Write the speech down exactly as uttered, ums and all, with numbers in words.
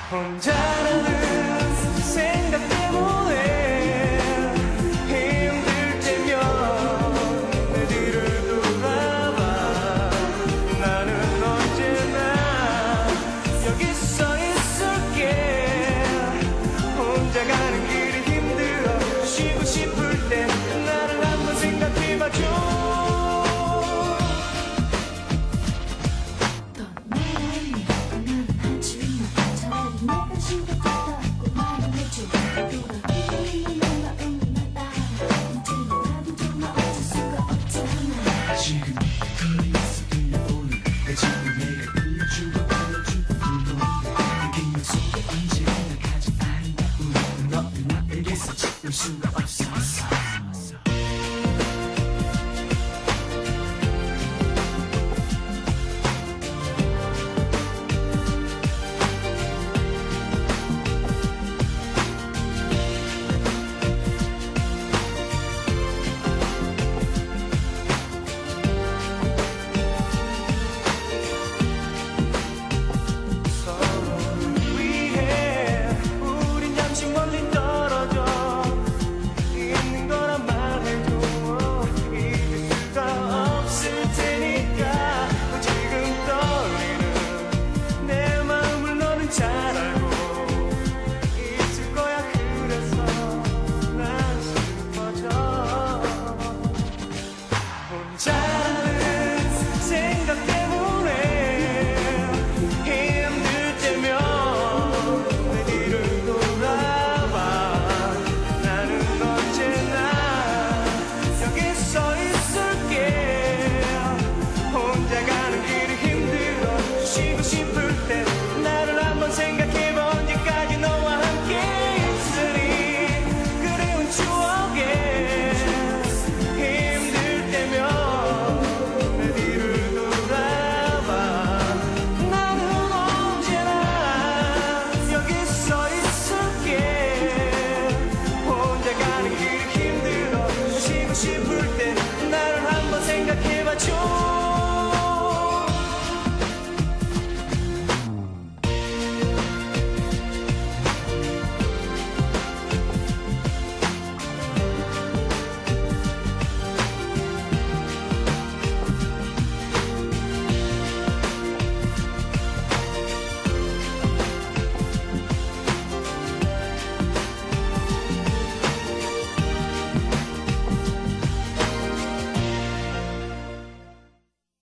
혼자라는 생각 때문에 힘들 때면 내 뒤를 돌아봐. 나는 언제나 여기 서 있을게. 혼자 가는 길이 힘들어 쉬고 싶을 때 나를 한번 생각해봐줘. 지금 거리에서 들려오는 내 지금 내가 들려주고 달려주고 불러오는 그 기억 속에 언제나 가장 아름다운 너는 나에게서 지울 수가